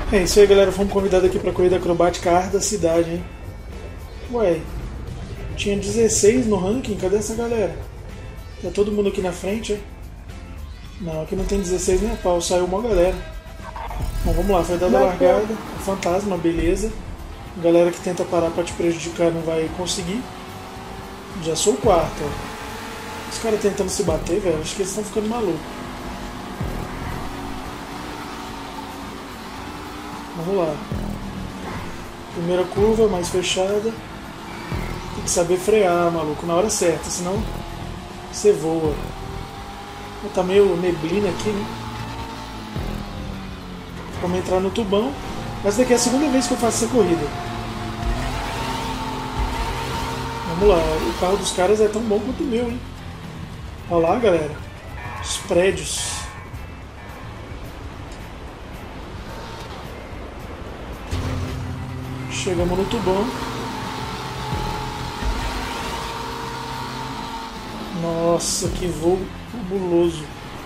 É isso aí, galera. Fomos convidados aqui pra corrida acrobática Ar da Cidade, hein? Ué, tinha 16 no ranking, cadê essa galera? Tá todo mundo aqui na frente, hein? Não, aqui não tem 16 nem a pau, saiu uma galera. Bom, vamos lá, foi dada a largada. O fantasma, beleza. A galera que tenta parar pra te prejudicar não vai conseguir. Já sou o quarto, ó. Os caras tentando se bater, velho, acho que eles estão ficando malucos. Vamos lá. Primeira curva, mais fechada. Tem que saber frear, maluco, na hora certa, senão você voa. Tá meio neblina aqui, né? Vamos entrar no tubão. Essa daqui é a segunda vez que eu faço essa corrida. Vamos lá, o carro dos caras é tão bom quanto o meu, hein? Olha lá, galera. Os prédios. Chegamos no tubão. Nossa, que voo fabuloso.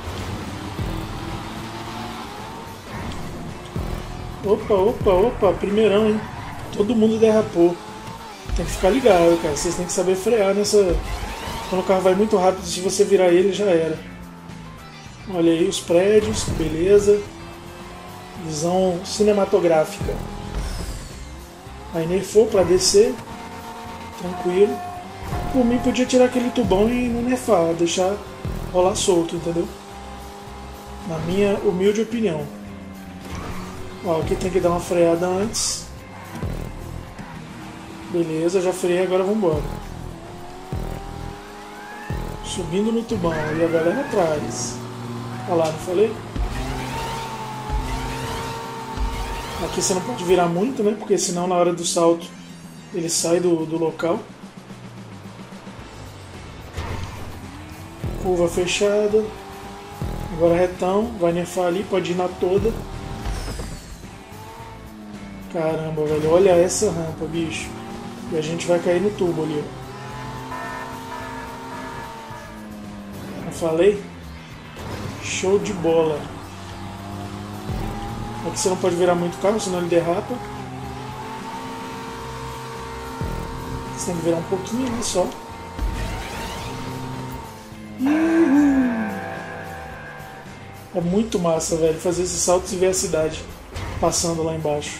Opa, opa, opa, primeirão, hein? Todo mundo derrapou. Tem que ficar ligado, cara. Vocês têm que saber frear nessa... Quando o carro vai muito rápido, se você virar ele, já era. Olha aí os prédios, beleza. Visão cinematográfica. Aí nerfou pra descer. Tranquilo. Por mim podia tirar aquele tubão e não nerfar, deixar rolar solto, entendeu? Na minha humilde opinião. Ó, aqui tem que dar uma freada antes. Beleza, já freiei, agora vamos embora. Subindo no tubão e a galera atrás. Olha lá, não falei? Aqui você não pode virar muito, né? Porque senão na hora do salto ele sai do local. Curva fechada. Agora retão, vai nerfar ali, pode ir na toda. Caramba, velho, olha essa rampa, bicho. E a gente vai cair no tubo ali, ó. Não falei? Show de bola. Aqui você não pode virar muito o carro, senão ele derrapa. Você tem que virar um pouquinho, né, só. É muito massa, velho, fazer esses saltos e ver a cidade passando lá embaixo.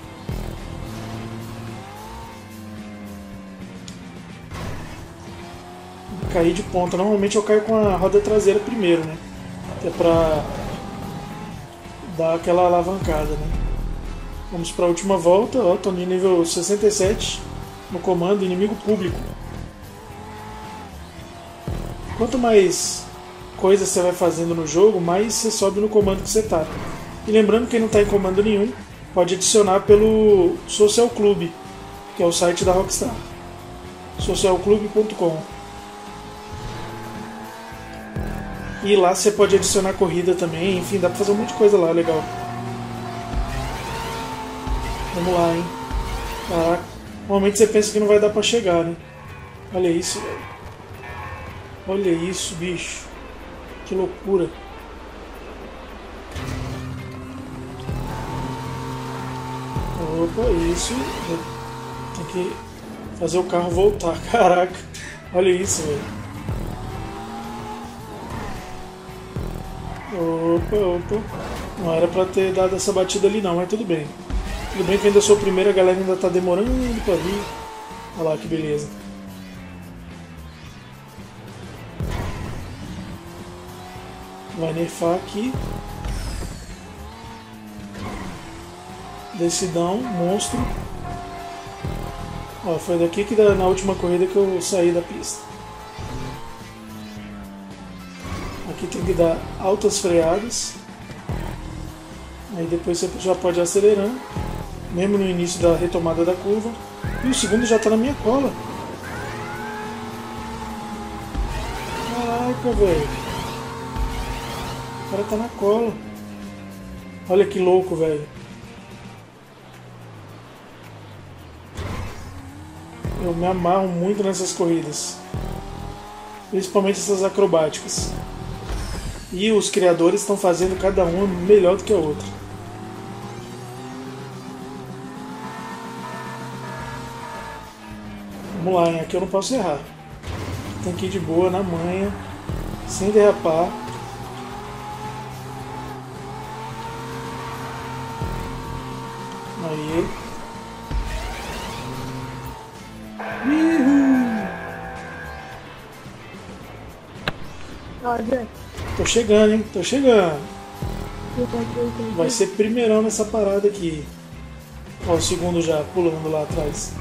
Cair de ponta. Normalmente eu caio com a roda traseira primeiro, né? Que é pra dar aquela alavancada, né? Vamos para a última volta. Ó, tô no nível 67 no comando inimigo público. Quanto mais coisas você vai fazendo no jogo, mais você sobe no comando que você tá. E lembrando que quem não está em comando nenhum pode adicionar pelo Social Club, que é o site da Rockstar. socialclub.com. E lá você pode adicionar corrida também, enfim, dá pra fazer um monte de coisa lá, legal. Vamos lá, hein. Caraca, normalmente você pensa que não vai dar pra chegar, né. Olha isso, velho. Olha isso, bicho. Que loucura. Opa, isso. Tem que fazer o carro voltar, caraca. Olha isso, velho. Opa, opa. Não era pra ter dado essa batida ali não, mas tudo bem. Tudo bem que eu ainda sou o primeiro, a galera ainda tá demorando pra vir. Olha lá que beleza. Vai nerfar aqui. Decidão, monstro. Ó, foi daqui que na última corrida que eu saí da pista. Aqui tem que dar altas freadas. Aí depois você já pode ir acelerando, mesmo no início da retomada da curva. E o segundo já está na minha cola. Caraca, velho. O cara tá na cola. Olha que louco, velho. Eu me amarro muito nessas corridas. Principalmente essas acrobáticas. E os criadores estão fazendo cada uma melhor do que a outra. Vamos lá, hein? Aqui eu não posso errar. Tem que ir de boa, na manha, sem derrapar. Aí. Olha, Tô chegando, hein? Tô chegando. Vai ser primeirão nessa parada aqui. Ó, o segundo já pulando lá atrás.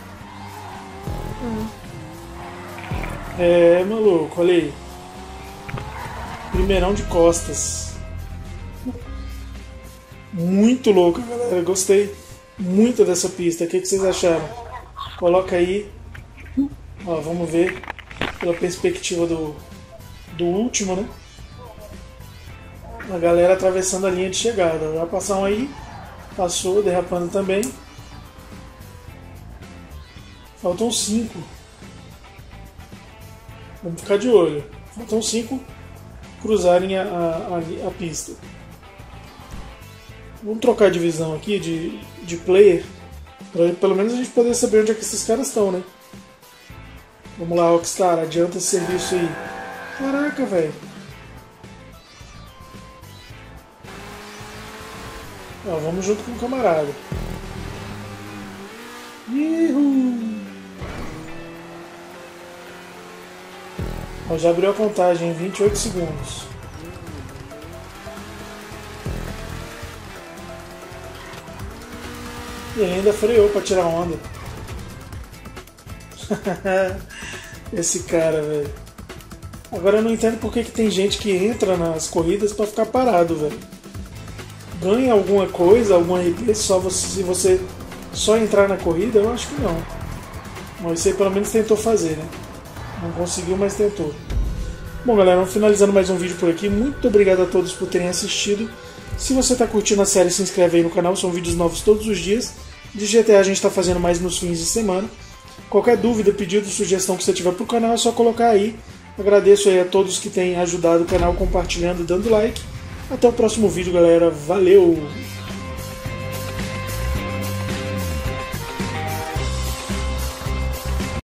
É, maluco, olha aí. Primeirão de costas. Muito louco, galera. Gostei muito dessa pista. O que vocês acharam? Coloca aí. Ó, vamos ver pela perspectiva do último, né? A galera atravessando a linha de chegada. Já passar um aí. Passou, derrapando também. Faltam 5. Vamos ficar de olho. Faltam 5 cruzarem a pista. Vamos trocar a divisão aqui de player. Pra pelo menos a gente poder saber onde é que esses caras estão, né? Vamos lá, Rockstar. Adianta esse serviço aí. Caraca, velho. Ó, vamos junto com o camarada. Uhul. Ó, já abriu a contagem em 28 segundos. E ele ainda freou pra tirar onda. Esse cara, velho. Agora eu não entendo por que tem gente que entra nas corridas pra ficar parado, velho. Ganha alguma coisa, algum RP se você só entrar na corrida? Eu acho que não. Mas você pelo menos tentou fazer, né? Não conseguiu, mas tentou. Bom, galera, vamos finalizando mais um vídeo por aqui. Muito obrigado a todos por terem assistido. Se você está curtindo a série, se inscreve aí no canal. São vídeos novos todos os dias. De GTA a gente está fazendo mais nos fins de semana. Qualquer dúvida, pedido, sugestão que você tiver pro canal é só colocar aí. Agradeço aí a todos que têm ajudado o canal compartilhando e dando like. Até o próximo vídeo, galera. Valeu!